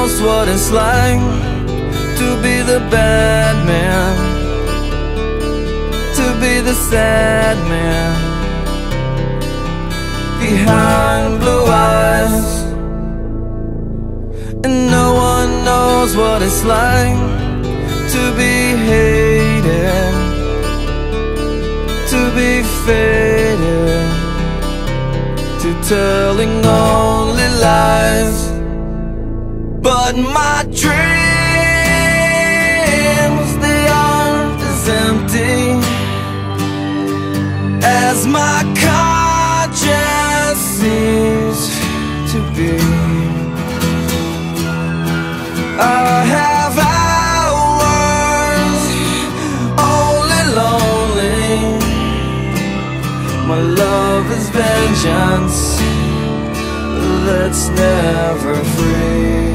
knows what it's like to be the bad man, to be the sad man behind blue eyes. And no one knows what it's like to be hated, to be faded, to telling only lies. But my dreams, they aren't as empty as my conscience seems to be. I have hours only lonely. My love is vengeance that's never free.